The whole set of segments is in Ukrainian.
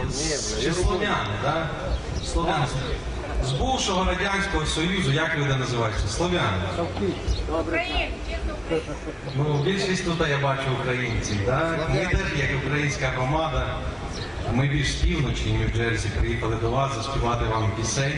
чи слов'яни, так? Слов'яни. З бувшого Радянського Союзу, як люди називаються? Слов'яни. Ну, більшість тут я бачу українців, так? Ми теж, як українська громада, ми більш з півночі, Нью-Джерсі, приїхали до вас заспівати вам пісень.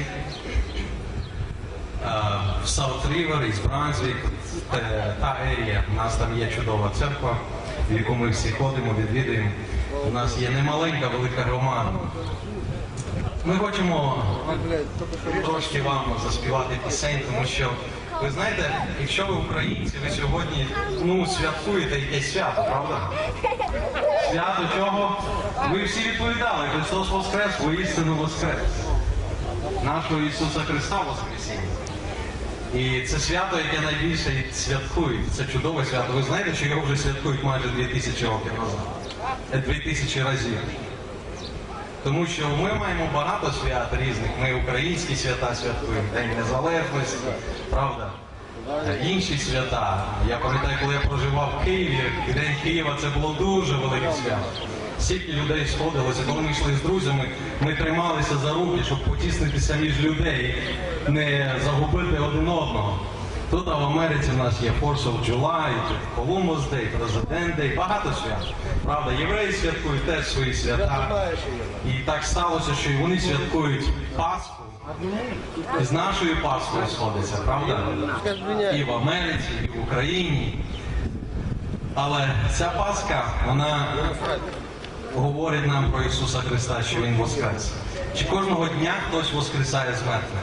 В Саут-Рівер, із Брансвік, та ерія. У нас там є чудова церква, в яку ми всі ходимо, відвідуємо. У нас є немаленька, велика громада. Ми хочемо трошки вам заспівати пісень, тому що, ви знаєте, якщо ви українці, ви сьогодні, святкуєте якесь свято, правда? Свято чого? Ви всі відповідали, Христос Воскрес, воістину Воскрес. Нашого Ісуса Христа Воскресіння. І це свято, яке найбільше святкують. Це чудове свято. Ви знаєте, що його вже святкують майже 2000 років назад? 2000 разів. Тому що ми маємо багато свят різних. Ми українські свята святкуємо, День Незалежності, правда? Інші свята. Я пам'ятаю, коли я проживав в Києві, День Києва, це було дуже велике свято. Стільки людей сходилося, коли ми йшли з друзями, ми трималися за руки, щоб потіснитися між людей, не загубити один одного. Тут в Америці в нас є 4th of July, Columbus Day, President Day, багато свят. Правда, євреї святкують теж свої свята. І так сталося, що і вони святкують Пасху. І з нашою Пасхою сходиться, правда? І в Америці, і в Україні. Але ця Пасха, вона говорить нам про Ісуса Христа, що Він воскрес. Чи кожного дня хтось воскресає з мертвих?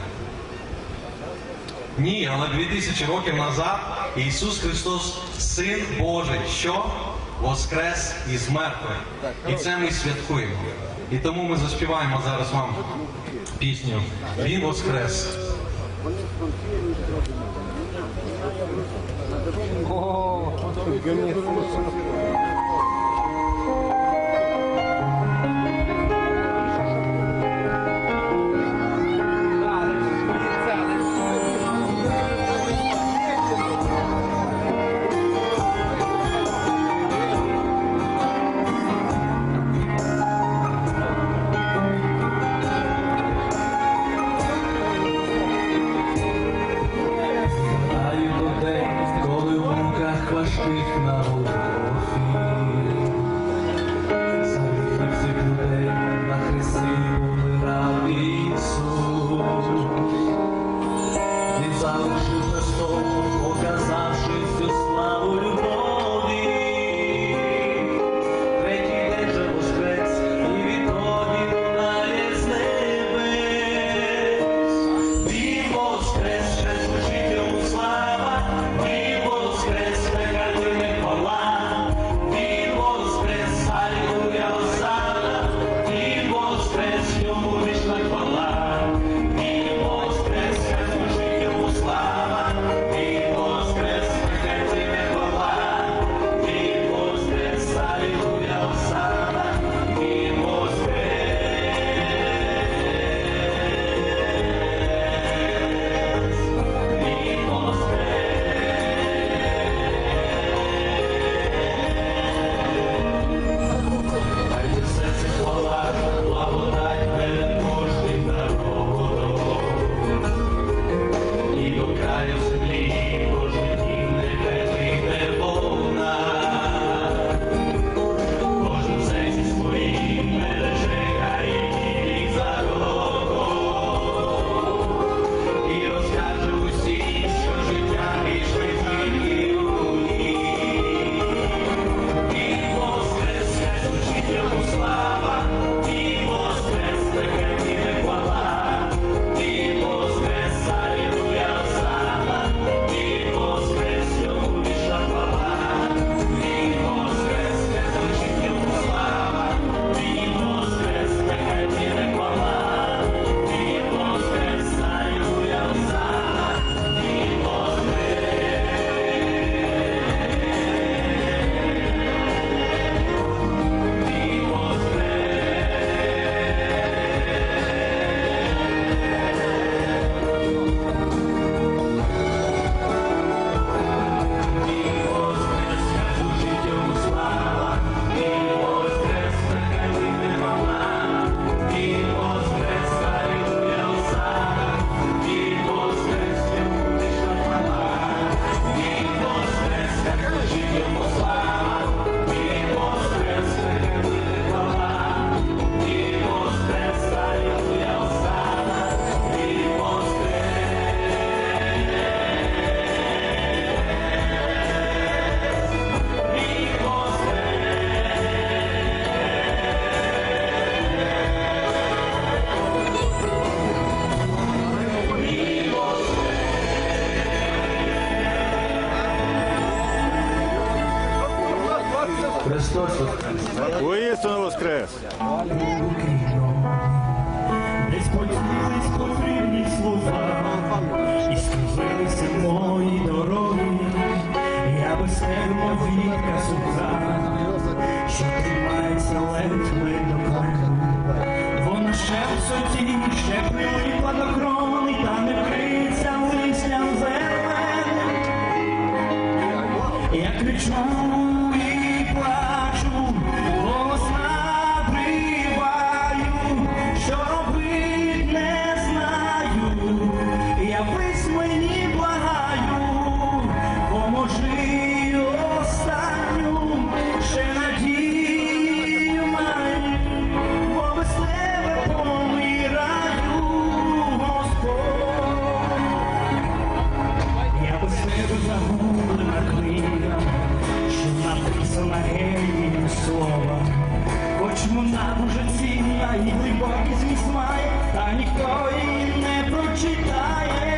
Ні, але 2000 років назад Ісус Христос, Син Божий, що? Воскрес із мертвих. І це ми святкуємо. І тому ми заспіваємо зараз вам пісню «Він воскрес». Коли в муках важких на Голгофі Христос воскрес! Воістину воскрес! Десь поділись потрібні слова, і скрузилися мої дороги. Я без тебе вітка суха, що тримається ледве до краю. Вона ще в соті, ще прилипла до крони, та не вкриється листям зеленим. Я кричу і плачу, голос набриваю, що робить не знаю. Явись мені, благаю, поможи останню, ще надію маю, бо без тебе помираю, Господь. Я без тебе загублена книга, що написана генієм слова. Хоч вона дуже цінна і глибокий зміст має, та ніхто її не прочитає.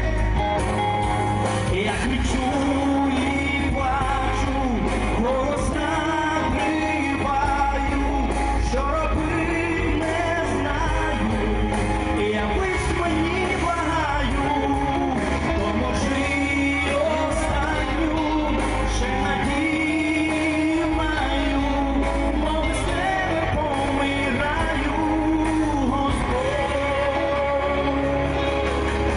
Я кричу і плачу, голос набриваю, що робить не знаю. Явись мені, благаю, поможи останню, ще надію маю, бо без тебе помираю, Господь.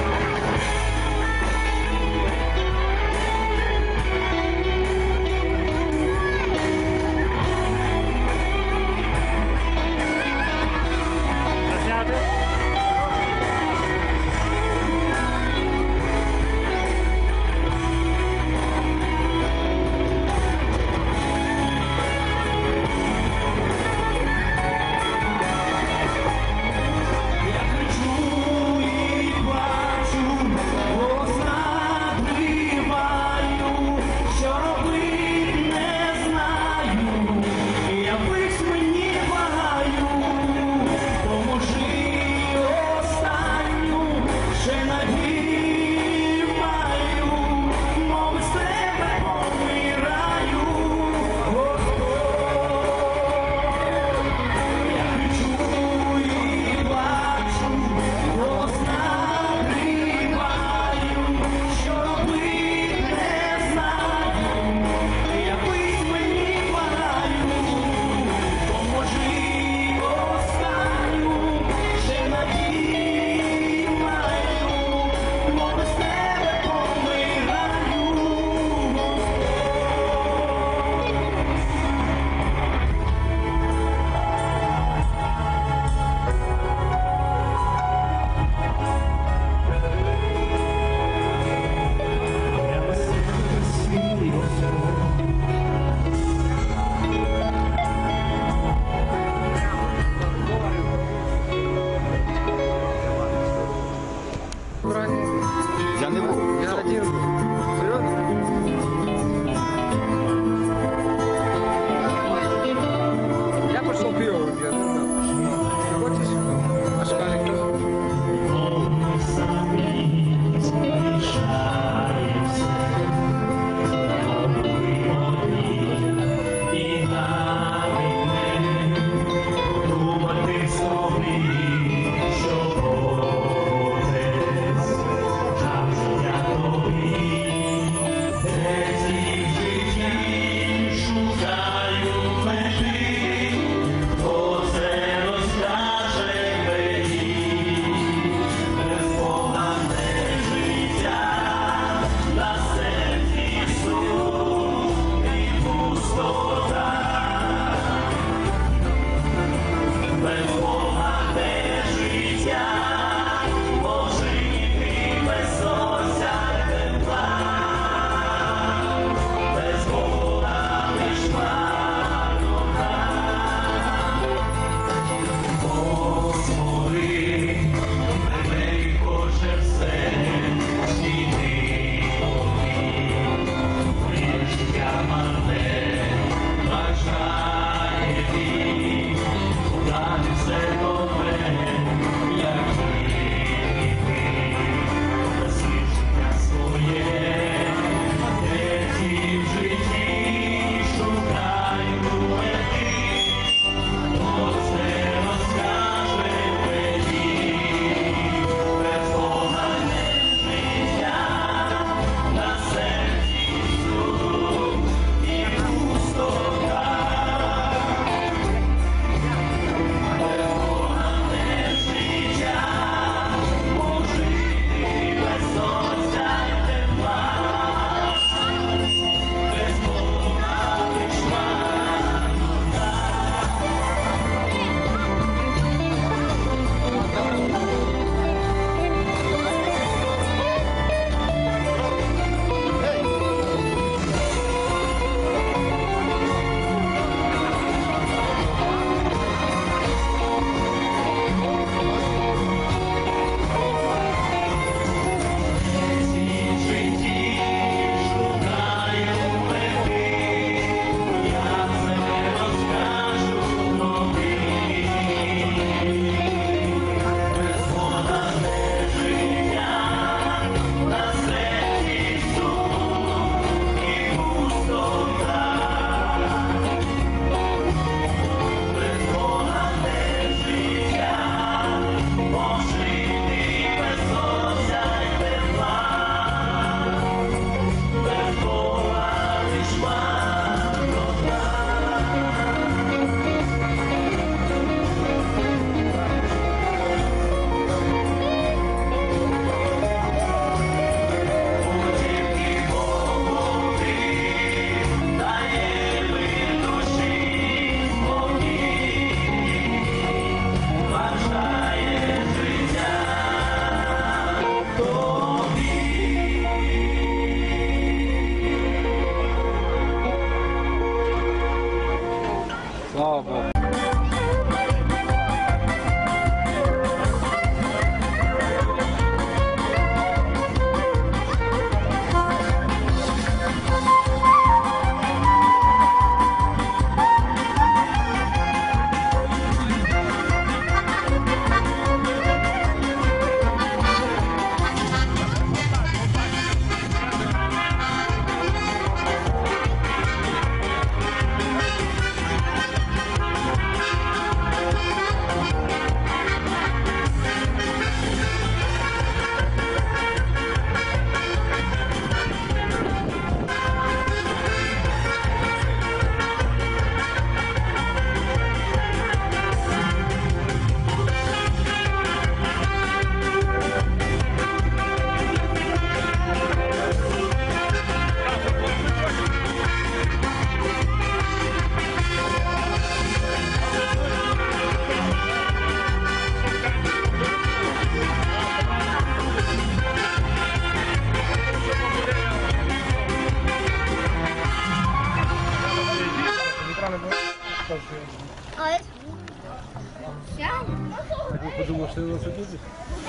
Так я подумал, что велосипедист.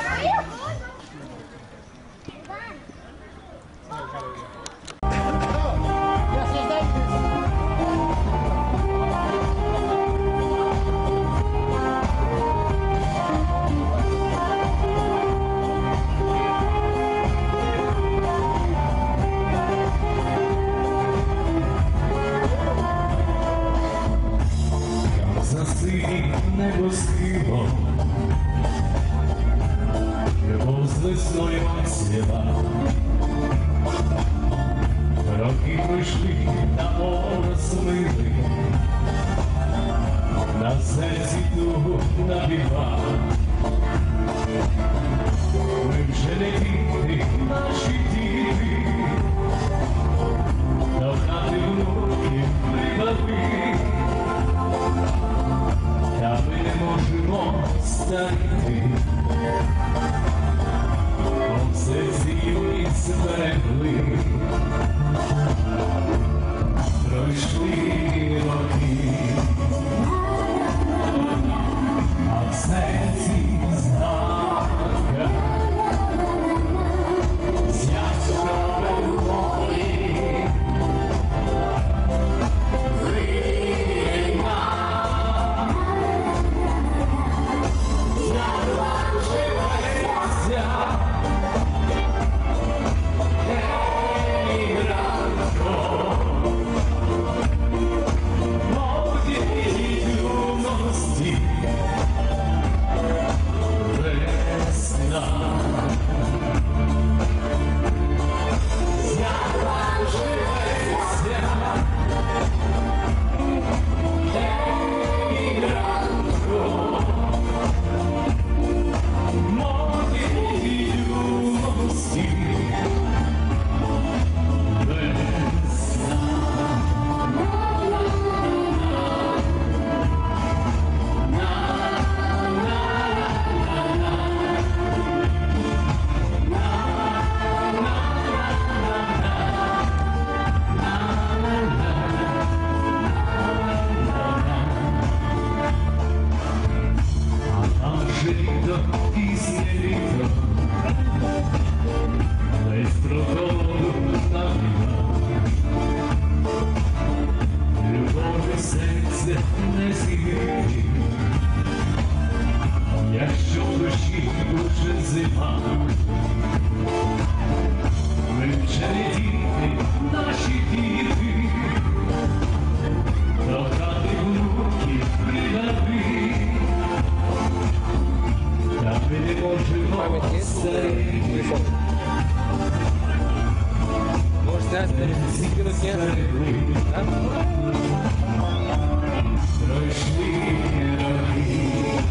Небо схило, любов з весною цвіла. Роки пройшли, та порозмили, на серці тугу набігла. Ми вже не діти, наші діти, до хати внуки прибави. Та ми не можемо старіти, бо в серці юність зберегли. Пройшли роки, а в серці згадка з яскравої волі. Якщо в душі дуже зима, ми вже не діти, наші діти, до хати внуки прибави. Та ми не можемо старіти, пройшли роки.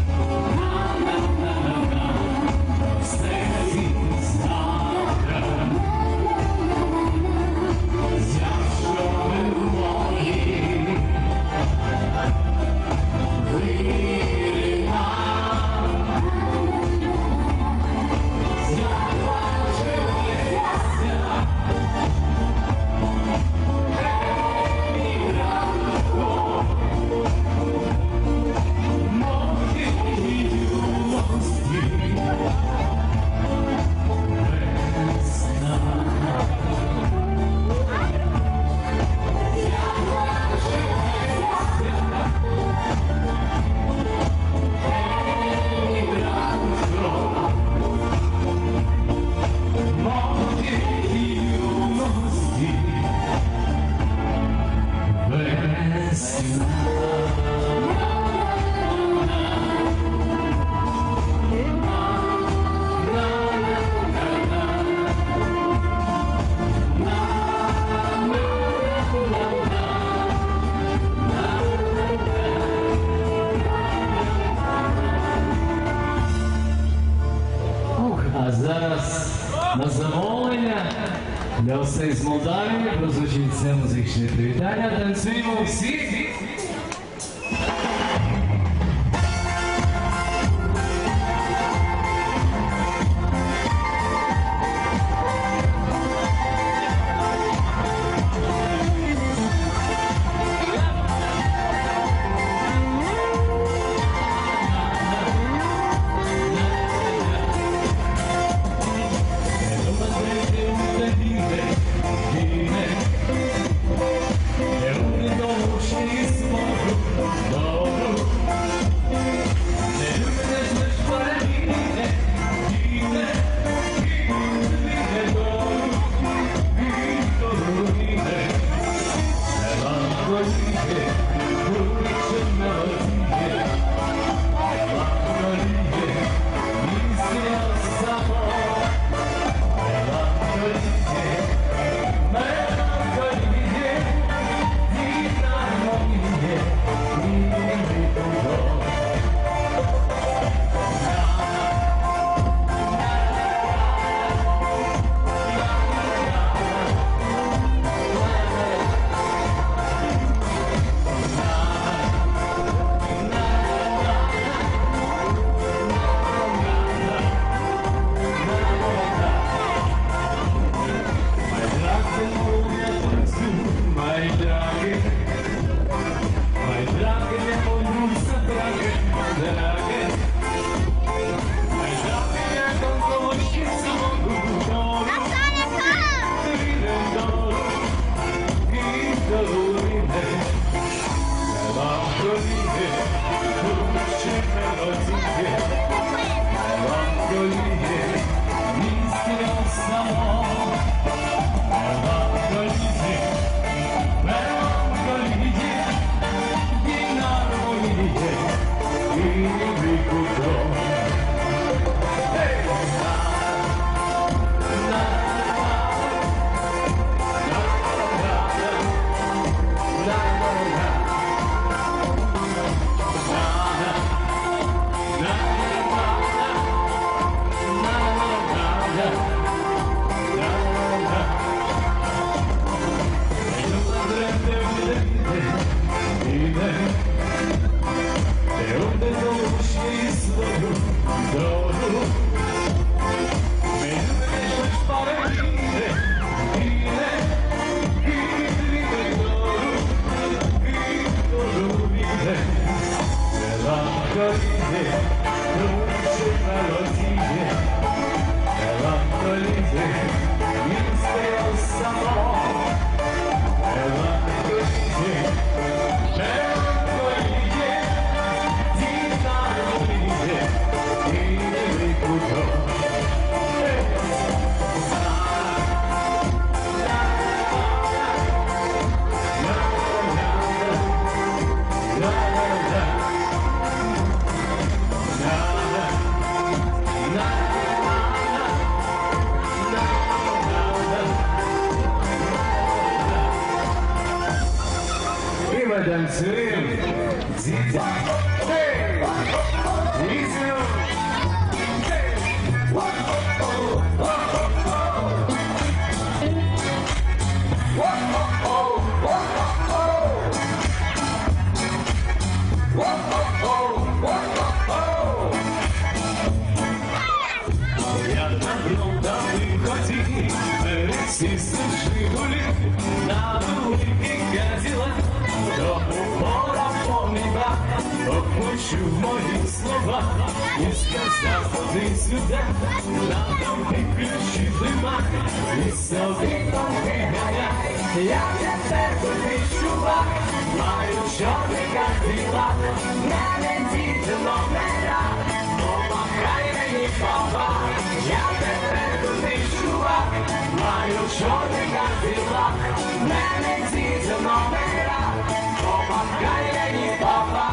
А зараз на замовлення для усіх з Молдавії прозвучить це музичне привітання. Танцюємо всі! танцюємо. Дідя. Дідю. Я давно виході, пересісти Жигулі, на великий Каділак, до упора поміба, почув мої слова, і сказав туди сюди, надо виключити мах, і собі там виганяй, я тепер туди чувак, маю чорний Каділак, мене діти номера, помахай мені папа, я тепер туди чувак, маю чорний Каділак, мене діти номера, помахай мені папа.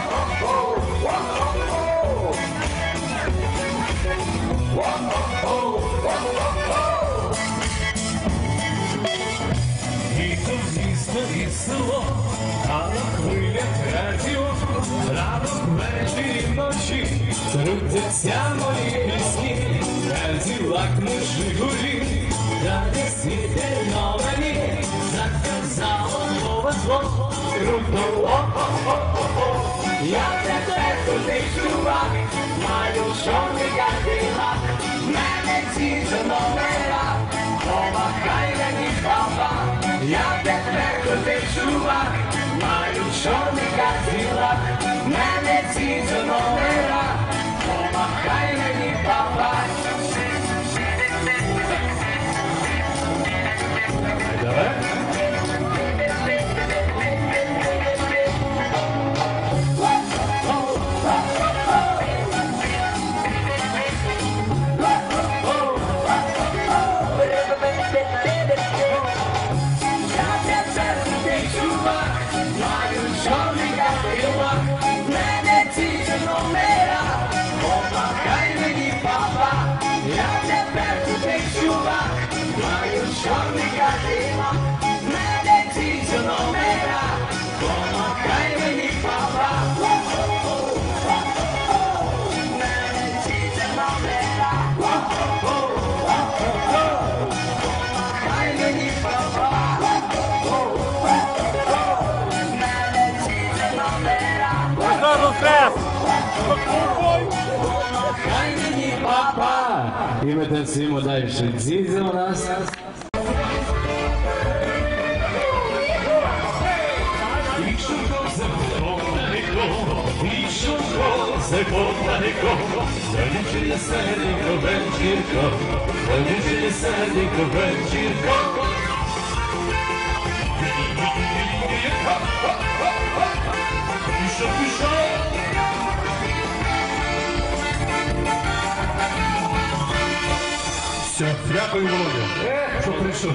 Їхав місто і село, а на хвилях радіо, ранок, ввечері, вночі, крутяться мої пісні, Каділак не Жигулі, та десь на мені, заказало нове зло, круто, о-о-о-о-о. Я тепер туди чувак, маю чорний Каділак, мене ці номера, помахай мені папа. Я тепер туди чувак, маю чорний Каділак, мене ці номера, помахай мені папа. Давай. Чорний Каділак, мене ці номера, помахай мені папа. Мене ці номера, помахай мені папа. Мене ці номера, помахай мені папа. І ми танцюємо далі. Дідя у нас. Залічили серденько вечірко, залічили серденько вечірко. Пішов, пішов. Все, дякую, Володя, що прийшов.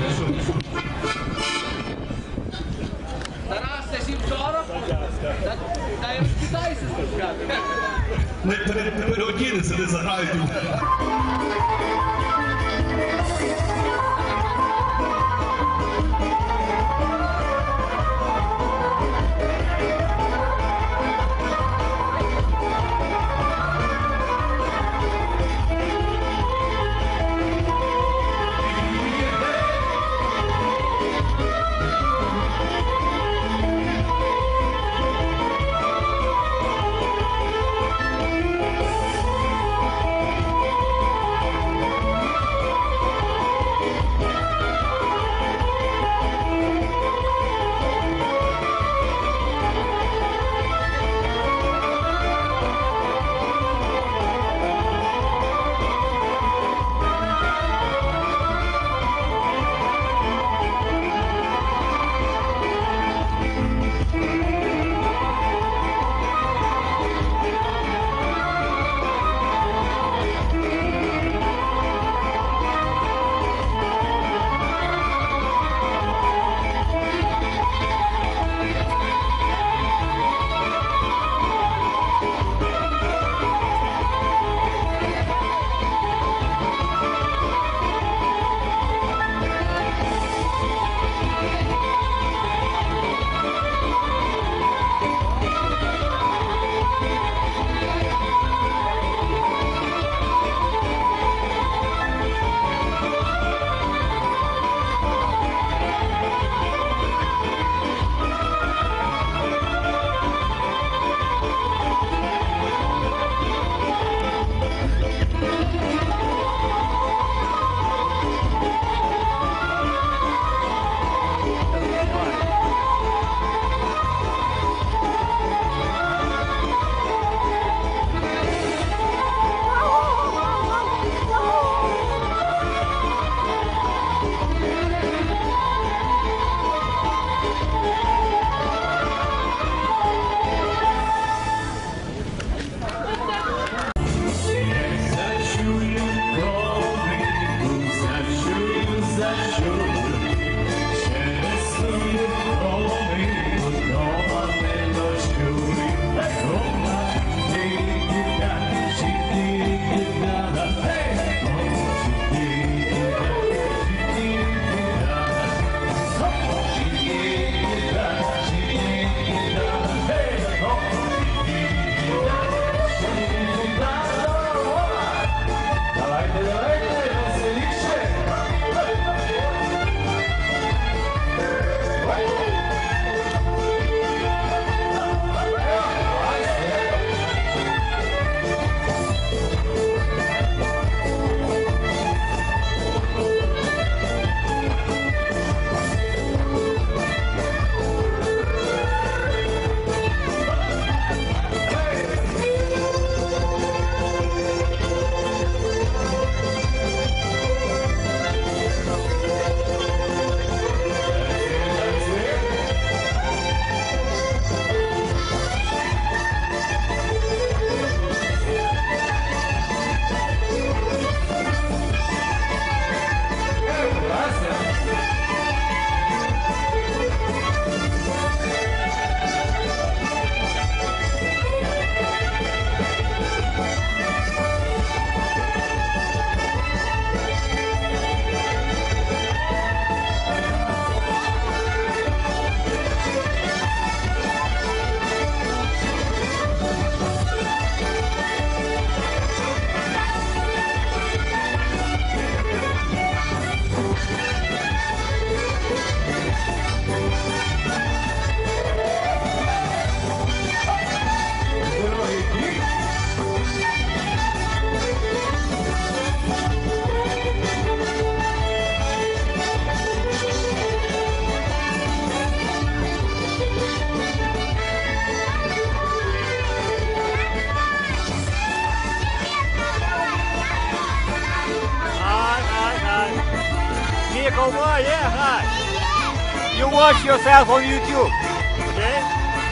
Тарасе, сів вчора? Та й розпитайся спочатку. Не переодінеться, не заграють. cowboy, yeah, hi. You watch yourself on YouTube, okay?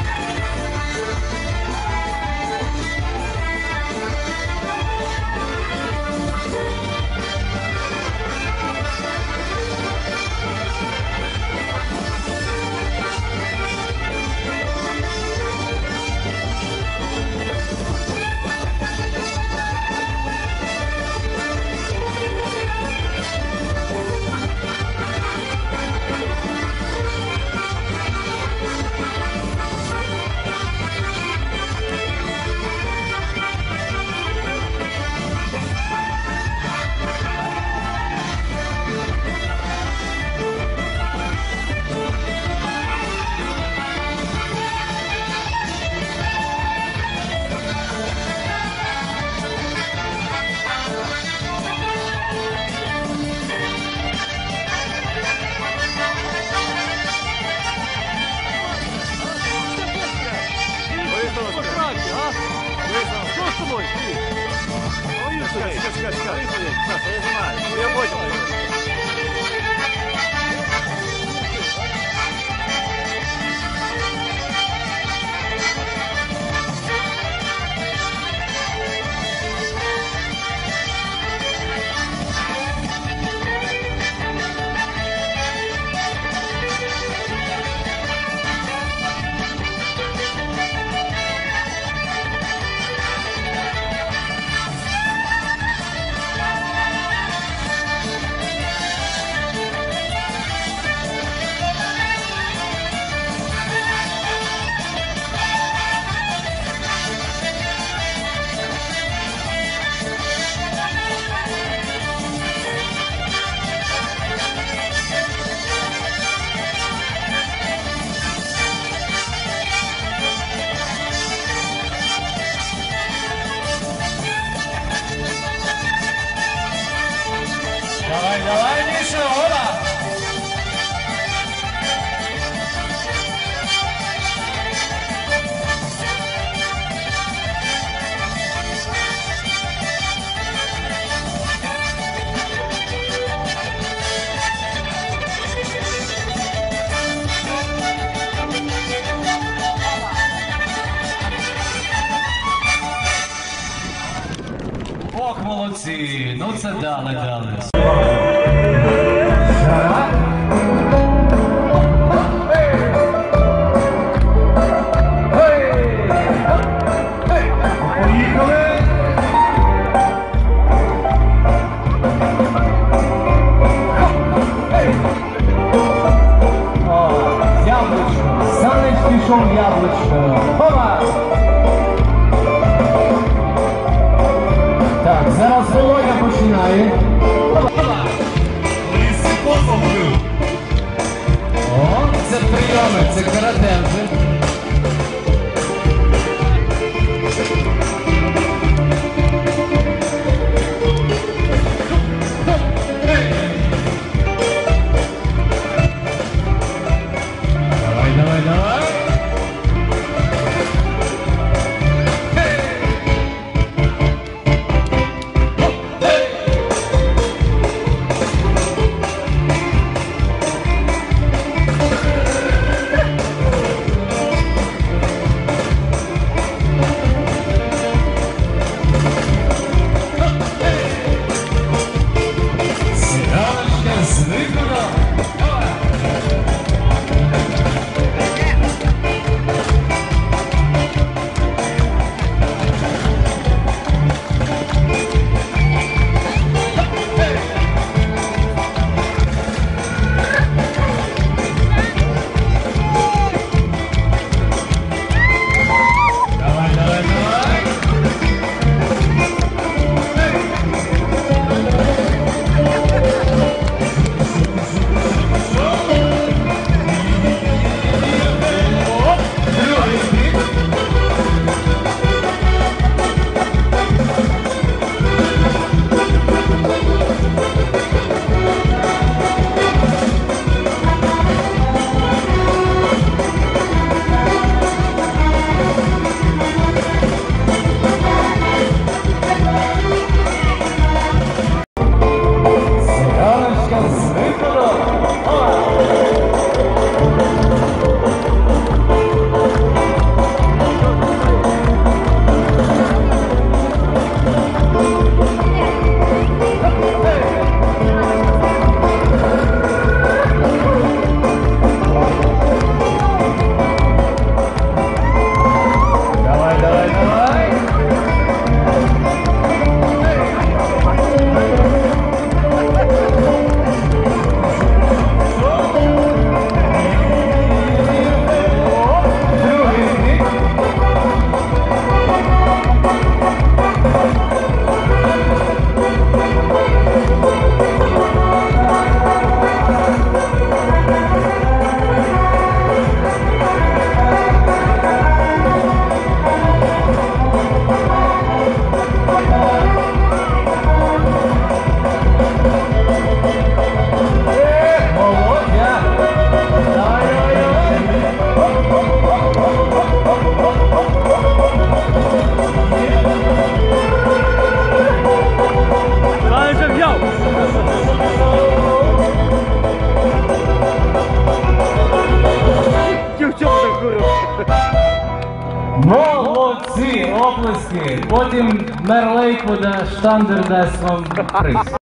Давай, Миша, оба! Ох, молодці, ну це дали. Яблочко. Опа! Так, зараз Володя починає. О, це прийоми, це карате вже. Давай. оплески. Потім мер Лейквуда Штандер дасть вам приз.